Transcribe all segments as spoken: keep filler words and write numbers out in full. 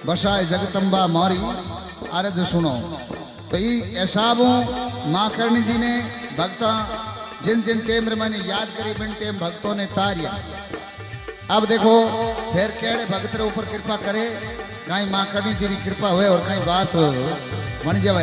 बसाए जगदम्बा मारी आरज सुनो। तो ये ऐसाबू माँ करणी जी ने भक्ता जिन जिन टेम मैंने याद करी बिन टेम भक्तों ने तारिया। अब देखो फिर केड़े भक्त रे ऊपर कृपा करे, कहीं माँ करणी जी की कृपा हुए और कहीं बात बन जावे।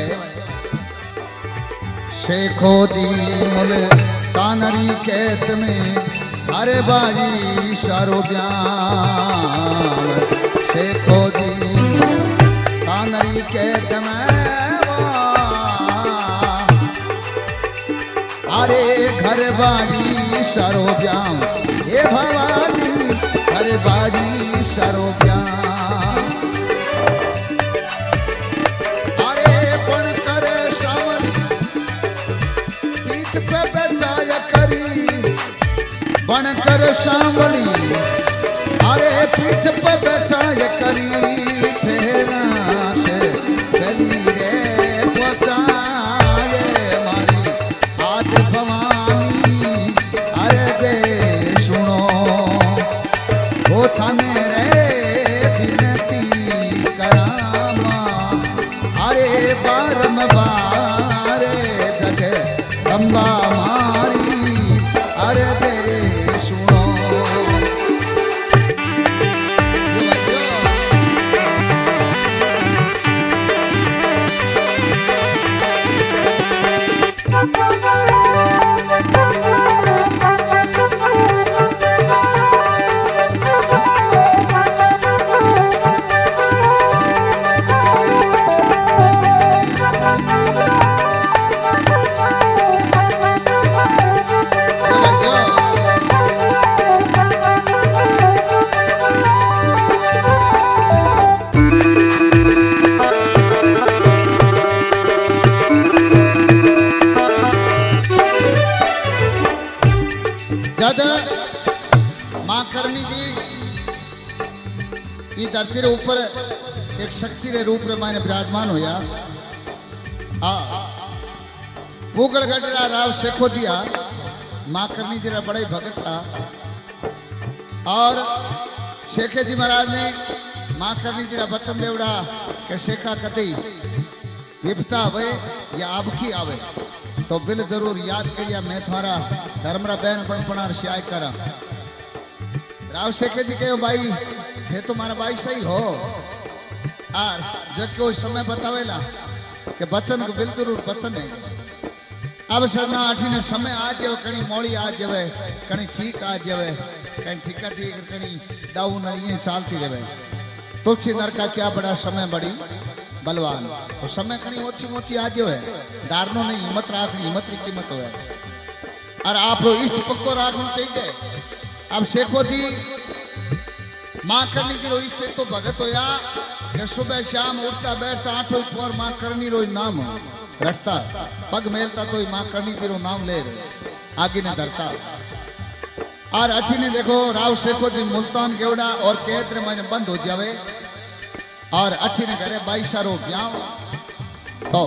शेखो दी मुल तानरी कैत में अरे बाजी सारो ब्यान। शेखो दी तानरी कैत में अरे घर बाजी सारो ब्यान। हे भवानी घर बाजी सारो ब्यान। अरे पण करे सावरी पीठ पे बैठाया करी। बनकर सांवली अरे पीठ पे बैठाया करी। फेरा से चली रे पहुंचाए मारी आज भवानी। अरे दे सुनो वो थाने रे विनती करामा। अरे बारम बारे जगह अम्बा मारी। अरे दे सुनो धरती रे ऊपर एक शक्ति रे रूप रे माने विराजमान होया। आ भूगल गढ़रा राव शेखो दिया माँ करनी जी रा बड़े भगत था। और शेखे जी महाराज ने माँ करनी जी रा वचन देवड़ा के शेखा कतई विपता आवे या आबकी आवे तो बिल जरूर याद करिया। मैं तुम्हारा धर्मरा बहन बनपणार श्याय करा। राव शेखे जी कहो भाई ये तो मारा भाई सही हो। और जब कोई समय बतावेला कि बचन को बिल जरूर बचन है। अब सरना आठी ने समय आ जावे कहीं मोड़ी आ जावे कहीं ठीक आ जावे कहीं ठीका ठीक कहीं दाऊ न ये चालती रहे। तुलसी नर का क्या बड़ा समय बड़ी बलवान। तो समय कहीं ओछी मोची आ जावे दारनो नहीं हिम्मत राखनी हिम्मत की कीमत हो। और आप इष्ट पक्को राखना चाहिए। अब शेखो जी माँ करनी की रो इष्ट तो भगत होया कि सुबह शाम उठता बैठता आठों पर माँ करनी रो नाम रखता। पग मेलता तो माँ करनी की रो नाम ले आगे ने धरता। और अठी ने देखो राव शेखो जी मुल्तान गेवड़ा और कैद रे मैंने बंद हो जावे। और अठी ने घरे बाईसा रो ब्याह तो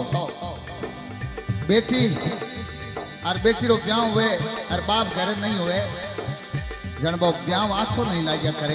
बेटी और बेटी रो ब्याह हुए और बाप घरे नहीं हुए जन वो ब्याह आछो नहीं लागिया करे।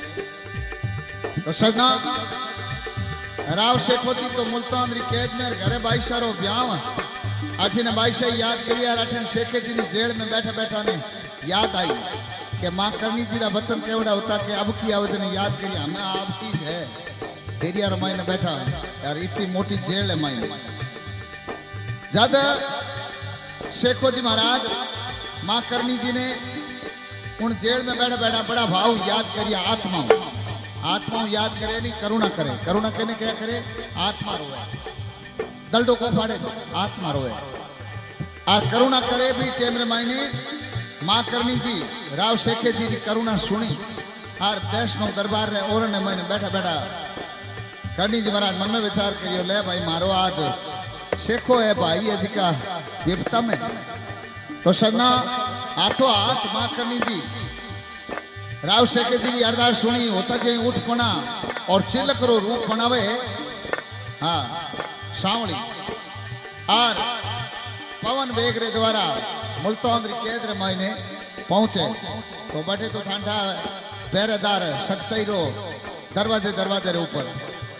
तो सजना राव शेखो जी तो मुल्तान री कैद में घरे बाईसा रो ब्याह। अठी ने बाईसा याद करी और अठी शेखे जी ने जेल में बैठा बैठा ने याद आई कि माँ करनी जी रा वचन केवड़ा होता कि अब की आवेदन याद करी हमें आपकी है तेरी यार मायने बैठा यार इतनी मोटी जेल है मायने। ज्यादा शेखो जी महाराज माँ करनी जी ने उन जेल में बैठा बैठा बड़ा भाव याद करिए। आत्मा आत्मा याद करे नहीं करुणा करे। करुणा कहने क्या करे आत्मा रोए दलडो को फाड़े आत्मा रोए। और करुणा करे भी टेमरे मायने माँ करनी जी राव शेखे जी की करुणा सुनी। और देश नो दरबार ने और ने मैंने बैठा बैठा करनी जी महाराज मन में विचार करियो ले भाई मारो आज शेखो है भाई अधिका विपता में। तो सन्ना हाथों हाथ माँ करनी जी राव शेखे जी की अरदास सुनी होता जे उठ पना और चिलक रो रूप बनावे। हाँ सावली और पवन वेग रे द्वारा मुल्तान री कैद रे मायने पहुंचे। तो बटे तो ठंडा पहरेदार सकते रो दरवाजे दरवाजे रे ऊपर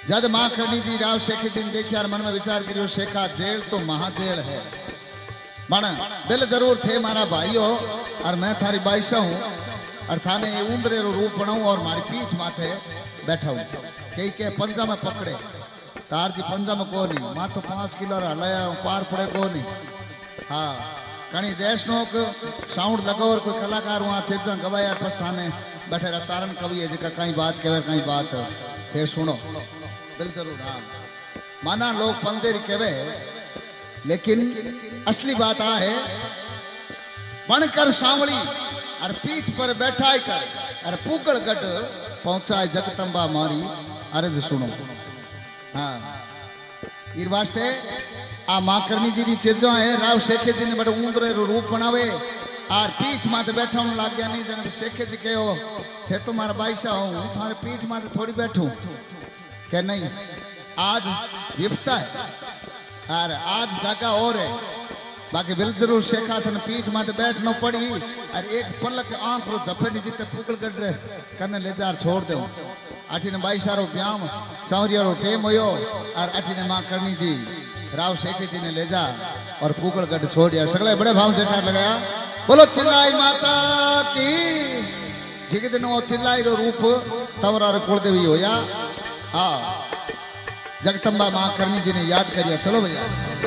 जद मां करनी जी राव शेखी जी ने देखिया मन में विचार करियो शेखा जेल तो महाजेल है पण बिल जरूर थे मारा भाईओ और मैं थारी बाईशा हूँ और थाने ऊंदरे रो रूप बनाऊं और मारी पीठ माथे बैठा हूँ कई के पंजा में पकड़े तार जी पंजा में को नहीं मां तो पांच किलो हलाया पार पड़े को नहीं हाँ कहीं देश नो साउंड लगो और कोई कलाकार वहाँ चिड़जा गवाया बस थाने बैठे रचारण कवि है जिका कहीं बात कहे कहीं बात फिर सुनो बिल जरूर हाँ माना लोग पंजेरी कहे लेकिन असली बात आ है बनकर सांवली और पीठ पर बैठा कर और पूगड़ गढ़ पहुंचाए जगदम्बा मारी अर्ज सुनो हाँ इर वास्ते आ मां करनी जी चिरजा है राव शेखे जी ने बड़े ऊंदरे रो रूप बनावे आर पीठ माते बैठा लाग गया नहीं जन शेखे जी कहो थे तो मारा बाईशा हूँ थारे पीठ माते थोड़ी बैठू क्या नहीं आज विपता है और आज जगह और है बाकी बिल जरूर शेखा थन पीठ माते बैठना पड़ी और एक पलक आंख रो जफे नहीं जीते पुकल गढ़ रहे करने ले जार छोड़ दो अठी ने बाईशा रो ब्याम चौरिया रो टेम होयो और अठी ने मां करनी जी राव शेखे जी ने ले जा और पुकल गढ़ छोड़ दिया सगले बड़े भाव से कार लगाया बोलो चिल्लाई माता की जिग दिन वो चिल्लाई रो रूप तवरा रो कुल देवी होया हाँ जगदम्बा मां करनी जी ने याद करिया चलो भैया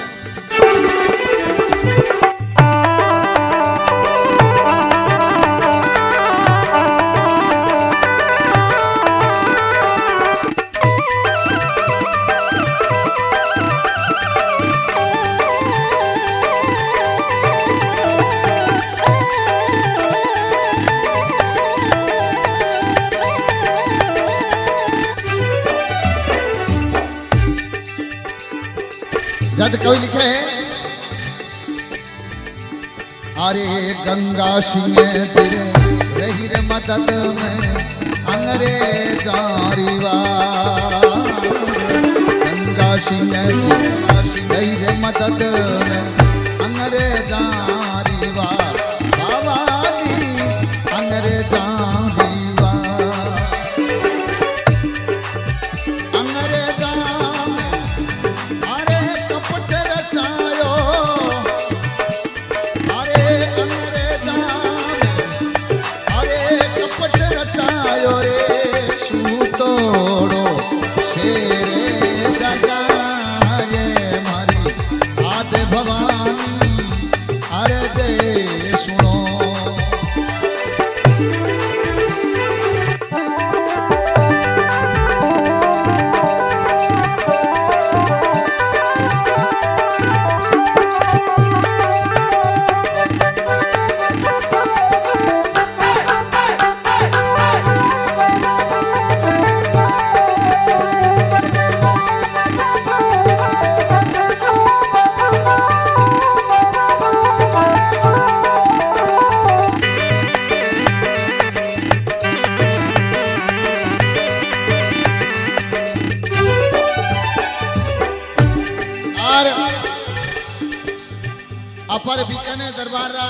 जद कवि लिखे अरे गंगा सिंह तेरे रही रे मदद में अंग्रेजा रिवार गंगा सिंह रही रे मदद में अंग्रेजा रिवार बाबा जी अंग्रेजा अपर बीकानेर दरबार रा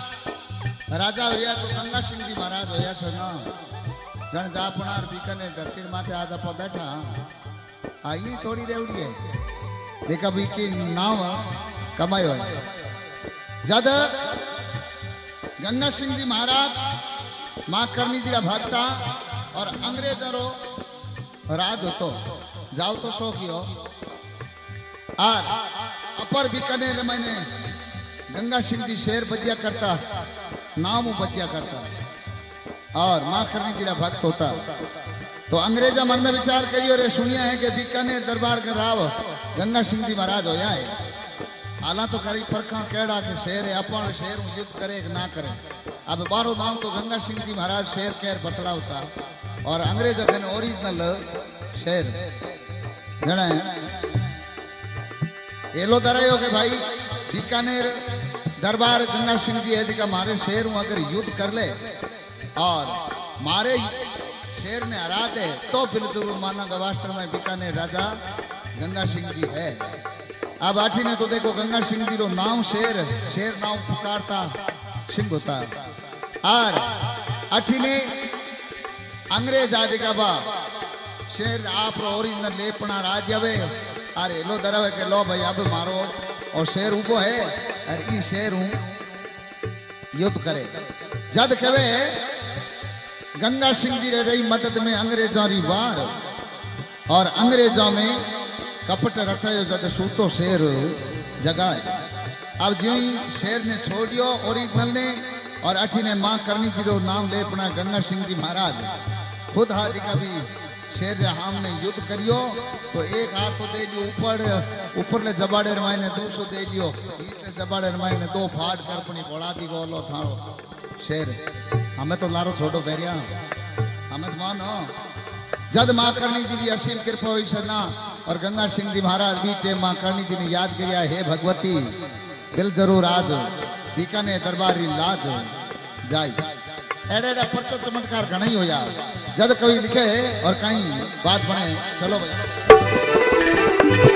राजा होया तो गंगा सिंह जी महाराज होया सना जन जापनार बीकानेर धरती माथे आज आप बैठा आई थोड़ी रेवड़ी है देखा भी की नाम कमायो है जद गंगा सिंह जी महाराज मां करनी जी रा भक्ता और अंग्रेजों रो राज होतो जाओ तो शो कियो और अपर बीकानेर मैंने गंगा सिंह जी शेर बजिया करता नाम बजिया करता और मां करनी जी भक्त होता तो अंग्रेजा मन में विचार करियो रे सुनिया है कि बीकानेर दरबार के राव गंगा सिंह जी महाराज होया है आला तो करी फरका केड़ा के शेर है अपन शेर युद्ध करे कि ना करे अब बारो नाम तो गंगा सिंह जी महाराज शेर केर बतला होता और अंग्रेज अगन ओरिजिनल शेर जने एलो दरायो के भाई बीकानेर दरबार गंगा सिंह जी है मारे शेर हूं अगर युद्ध कर ले और मारे शेर ने हरा दे तो बिल्कुल माना गवास्त्र में बीकानेर राजा गंगा सिंह जी है। अब आठी ने तो देखो गंगा सिंह जी रो नाम शेर शेर नाम पुकारता सिंह होता और आठी ने अंग्रेज आदि का बा शेर आप ओरिजिनल लेपना राज्य अरे लो दरवे के लो भाई अब मारो और शेर उबो है और ई शेर हूं युद्ध करे जद कवे गंगा सिंह जी रे रही मदद में अंग्रेजों री वार और अंग्रेजों में कपट रचायो जद सूतो शेर जगाए। अब जो ही शेर ने छोड़ियो ओरिजिनल ने और अठी ने मां करनी जी रो नाम ले अपना गंगा सिंह जी महाराज खुद हाजी का भी शेर हाम ने युद्ध करियो तो एक हाथ तो दे दियो ऊपर ऊपर ले जबाड़े रमाइने दूसरो दे दियो नीचे जबाड़े रमाइने दो फाड़ कर अपनी बोला दी गोलो थारो शेर हमें तो लारो छोड़ो बैरिया हमें तो मानो जद मां करनी जी की असीम कृपा हुई सना और गंगा सिंह जी महाराज बीते मां करनी जी ने याद किया हे भगवती दिल जरूर आज बीकाने दरबारी लाज जाई एड़े एड़ा परचो चमत्कार घना ही होया जद कवि लिखे और कहीं बात बने चलो भाई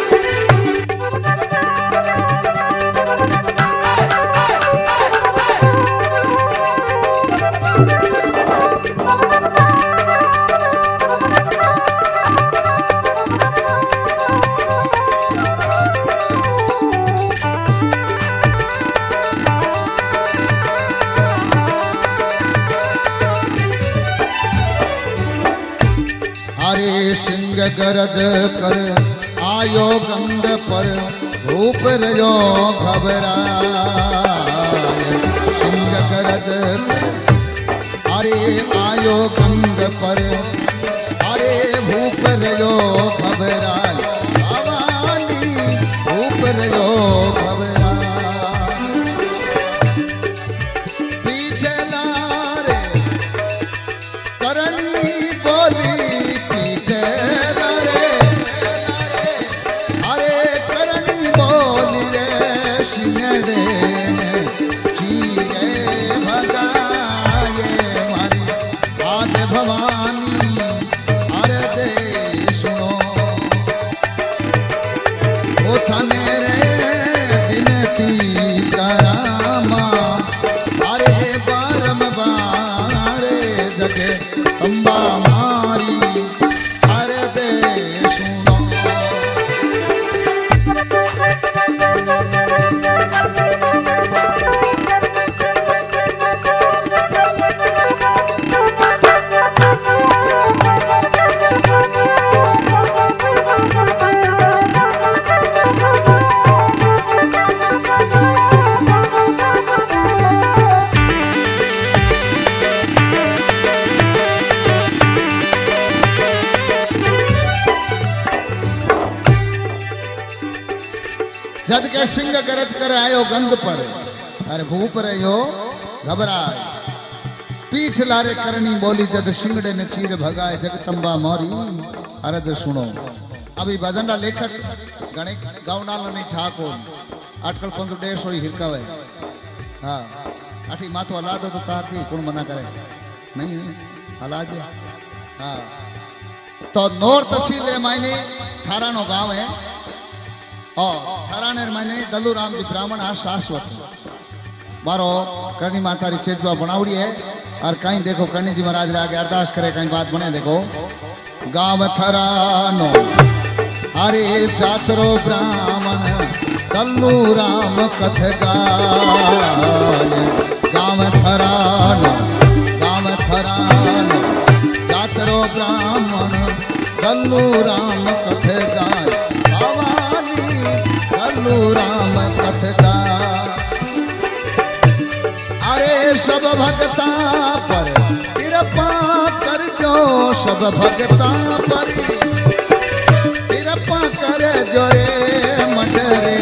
गरज कर आयो गंग पर भूप रयो घबराए सिंह गरज अरे आयो गंग पर अरे भूप रयो घबराए भवानी भूप रयो घबराए पीछे लारे करनी बोली अम्बा मारी अरे दे सुनो जद के सिंह गरज कर आयो गंग पर अरे भूप रहो घबराए पीठ लारे करनी बोली जद सिंगड़े ने चीर भगाए जगदम्बा मौरी अरद सुनो। अभी भजन का लेखक गणे गावनाल नहीं ठाकुर आजकल पंद्रह डेढ़ सौ ही हिरकावे हाँ आठी माथो हला दो तो तार थी कौन मना करे नहीं हला दे हाँ तो नोर तहसील रे मायने थारानो गांव है और थाराने मायने दल्लू राम जी ब्राह्मण आ शाश्वत मारो करनी माता री चेतवा बनावड़ी है और कहीं देखो करनी जी महाराज रे आगे अरदास करे कहीं बात बने देखो गांव थरानो अरे जातरो ब्राह्मण दल्लू राम कथ गाय गांव थरानो गांव थरानो जातरो ब्राह्मण दल्लू राम कथ गाय भवानी दल्लू राम कथ गाय अरे सब भगता पर कृपा कर जो सब भगता पर कृपा कर जो रे मंडरे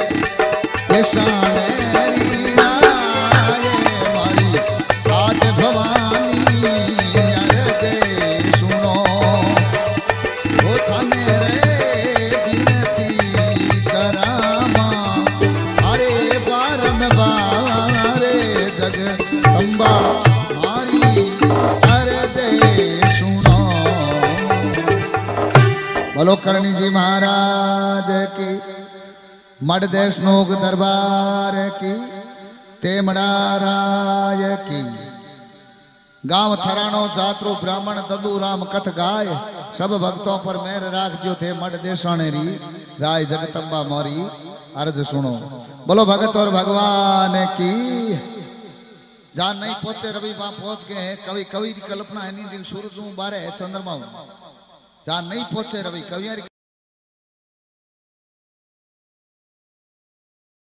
शाने मारी आज भवानी अरे सुनो वो थाने रे विनती करामा अरे बारंबार जगदम्बा मारी अरे दे सुनो। बोलो करणी जी महाराज की मठ देश नोक दरबार की तेमड़ा राय की। गांव थराणो जात्रो ब्राह्मण ददू राम कथ गाय सब भक्तों पर मेहर राख जो थे मठ देशाने री राय जगतम्बा मोरी अर्ज सुनो बोलो भगत और भगवान की जहां नहीं पहुंचे रवि वहां पहुंच गए हैं कवि कवि की कल्पना है नहीं दिन सूरज बारे चंद्रमा जहां नहीं पहुंचे रवि कवि